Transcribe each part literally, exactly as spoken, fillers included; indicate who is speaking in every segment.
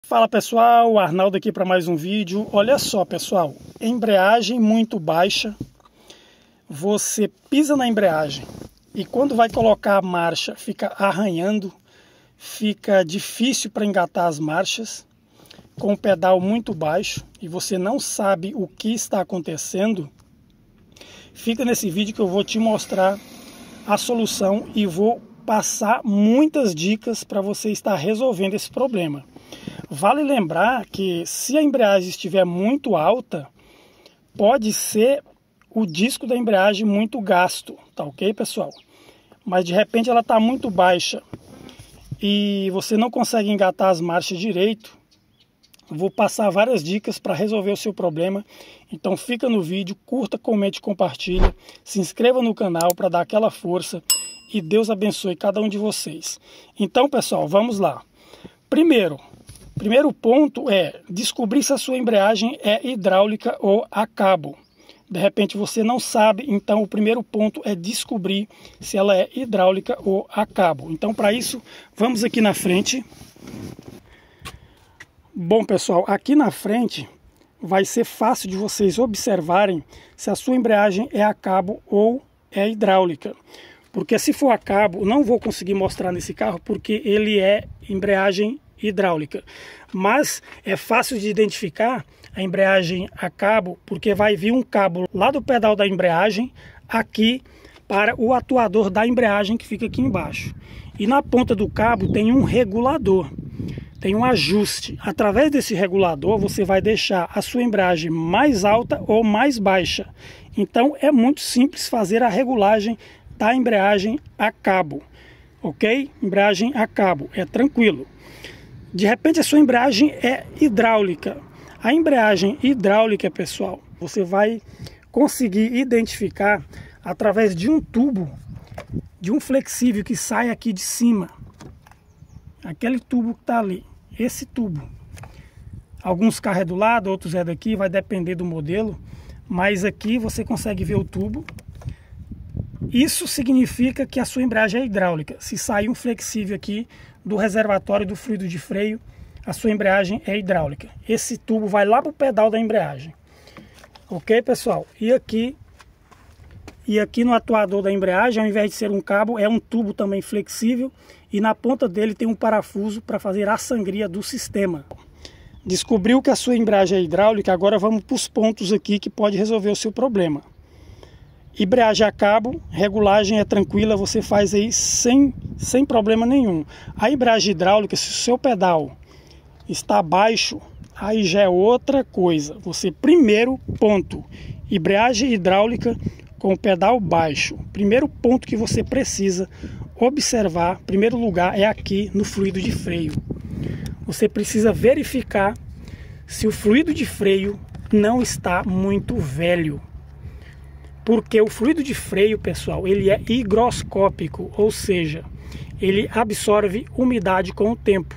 Speaker 1: Fala pessoal, Arnaldo aqui para mais um vídeo. Olha só pessoal, embreagem muito baixa, você pisa na embreagem e quando vai colocar a marcha fica arranhando, fica difícil para engatar as marchas, com o pedal muito baixo e você não sabe o que está acontecendo. Fica nesse vídeo que eu vou te mostrar a solução e vou passar muitas dicas para você estar resolvendo esse problema. Vale lembrar que se a embreagem estiver muito alta, pode ser o disco da embreagem muito gasto, tá ok, pessoal? Mas de repente ela está muito baixa e você não consegue engatar as marchas direito. Vou passar várias dicas para resolver o seu problema. Então fica no vídeo, curta, comente, compartilha, se inscreva no canal para dar aquela força e Deus abençoe cada um de vocês. Então pessoal, vamos lá. Primeiro, Primeiro ponto é descobrir se a sua embreagem é hidráulica ou a cabo. De repente você não sabe, então o primeiro ponto é descobrir se ela é hidráulica ou a cabo. Então para isso, vamos aqui na frente. Bom pessoal, aqui na frente vai ser fácil de vocês observarem se a sua embreagem é a cabo ou é hidráulica. Porque se for a cabo, não vou conseguir mostrar nesse carro porque ele é embreagem hidráulica, mas é fácil de identificar a embreagem a cabo porque vai vir um cabo lá do pedal da embreagem aqui para o atuador da embreagem que fica aqui embaixo, e na ponta do cabo tem um regulador, tem um ajuste. Através desse regulador você vai deixar a sua embreagem mais alta ou mais baixa. Então é muito simples fazer a regulagem da embreagem a cabo, ok? Embreagem a cabo, é tranquilo. De repente a sua embreagem é hidráulica. A embreagem hidráulica, pessoal, você vai conseguir identificar através de um tubo, de um flexível que sai aqui de cima. Aquele tubo que está ali, esse tubo. Alguns carros é do lado, outros é daqui, vai depender do modelo. Mas aqui você consegue ver o tubo. Isso significa que a sua embreagem é hidráulica. Se sair um flexível aqui do reservatório do fluido de freio, a sua embreagem é hidráulica. Esse tubo vai lá para o pedal da embreagem. Ok, pessoal? E aqui, e aqui no atuador da embreagem, ao invés de ser um cabo, é um tubo também flexível. E na ponta dele tem um parafuso para fazer a sangria do sistema. Descobriu que a sua embreagem é hidráulica, agora vamos para os pontos aqui que pode resolver o seu problema. Embreagem a cabo, regulagem é tranquila, você faz aí sem, sem problema nenhum. A embreagem hidráulica, se o seu pedal está baixo, aí já é outra coisa. Você primeiro ponto, embreagem hidráulica com o pedal baixo. Primeiro ponto que você precisa observar, primeiro lugar, é aqui no fluido de freio. Você precisa verificar se o fluido de freio não está muito velho. Porque o fluido de freio, pessoal, ele é higroscópico, ou seja, ele absorve umidade com o tempo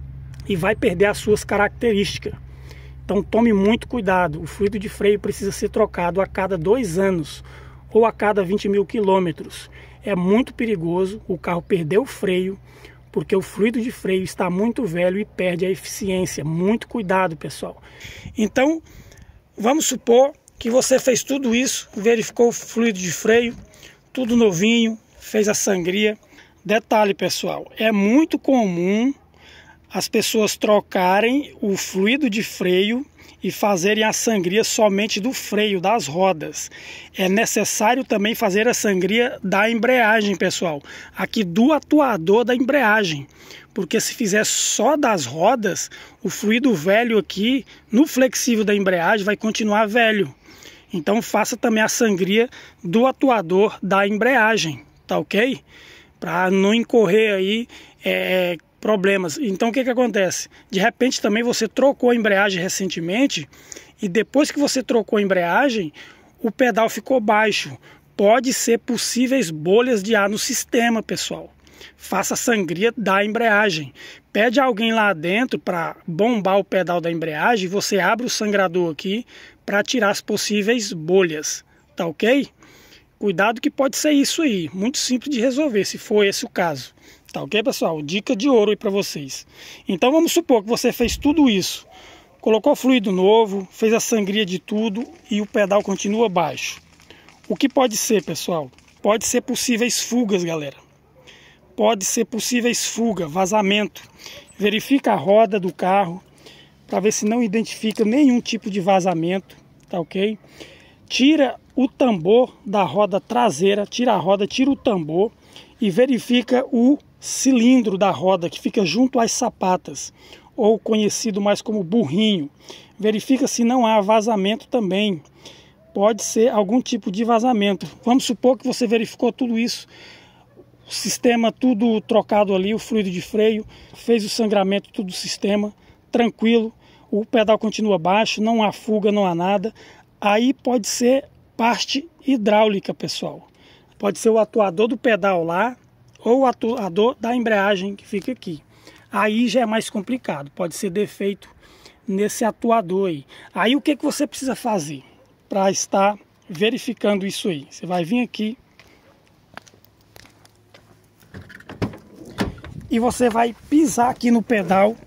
Speaker 1: e vai perder as suas características. Então tome muito cuidado, o fluido de freio precisa ser trocado a cada dois anos ou a cada vinte mil quilômetros. É muito perigoso o carro perder o freio, porque o fluido de freio está muito velho e perde a eficiência. Muito cuidado, pessoal. Então, vamos supor que você fez tudo isso, verificou o fluido de freio, tudo novinho, fez a sangria. Detalhe, pessoal, é muito comum as pessoas trocarem o fluido de freio e fazerem a sangria somente do freio, das rodas. É necessário também fazer a sangria da embreagem, pessoal, aqui do atuador da embreagem. Porque se fizer só das rodas, o fluido velho aqui no flexível da embreagem vai continuar velho. Então faça também a sangria do atuador da embreagem, tá ok? Para não incorrer aí é, problemas. Então o que que acontece? De repente também você trocou a embreagem recentemente e depois que você trocou a embreagem, o pedal ficou baixo. Pode ser possíveis bolhas de ar no sistema, pessoal. Faça a sangria da embreagem. Pede alguém lá dentro para bombar o pedal da embreagem. Você abre o sangrador aqui para tirar as possíveis bolhas, tá ok? Cuidado que pode ser isso aí, muito simples de resolver, se for esse o caso. Tá ok, pessoal? Dica de ouro aí para vocês. Então vamos supor que você fez tudo isso, colocou fluido novo, fez a sangria de tudo e o pedal continua baixo. O que pode ser, pessoal? Pode ser possíveis fugas, galera. Pode ser possíveis fuga, vazamento. Verifica a roda do carro para ver se não identifica nenhum tipo de vazamento, tá ok? Tira o tambor da roda traseira, tira a roda, tira o tambor e verifica o cilindro da roda que fica junto às sapatas, ou conhecido mais como burrinho. Verifica se não há vazamento também. Pode ser algum tipo de vazamento. Vamos supor que você verificou tudo isso, o sistema tudo trocado ali, o fluido de freio, fez o sangramento tudo do sistema, tranquilo, o pedal continua baixo, não há fuga, não há nada. Aí pode ser parte hidráulica, pessoal. Pode ser o atuador do pedal lá, ou o atuador da embreagem que fica aqui. Aí já é mais complicado, pode ser defeito nesse atuador aí. Aí o que, que você precisa fazer para estar verificando isso aí? Você vai vir aqui e você vai pisar aqui no pedal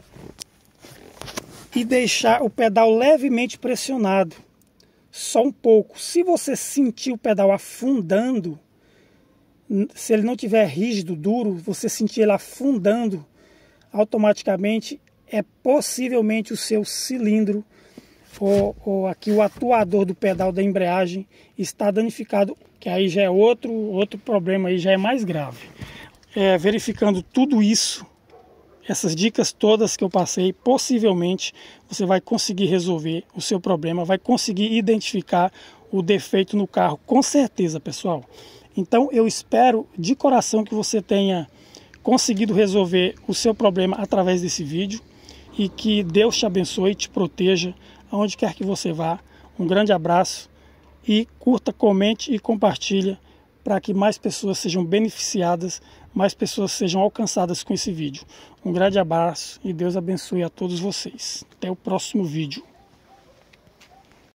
Speaker 1: e deixar o pedal levemente pressionado, só um pouco. Se você sentir o pedal afundando, se ele não tiver rígido, duro, você sentir ele afundando automaticamente, é possivelmente o seu cilindro ou, ou aqui o atuador do pedal da embreagem está danificado, que aí já é outro, outro problema, aí já é mais grave. É, verificando tudo isso, essas dicas todas que eu passei, possivelmente você vai conseguir resolver o seu problema, vai conseguir identificar o defeito no carro, com certeza, pessoal. Então eu espero de coração que você tenha conseguido resolver o seu problema através desse vídeo e que Deus te abençoe e te proteja aonde quer que você vá. Um grande abraço e curta, comente e compartilha para que mais pessoas sejam beneficiadas, mais pessoas sejam alcançadas com esse vídeo. Um grande abraço e Deus abençoe a todos vocês. Até o próximo vídeo.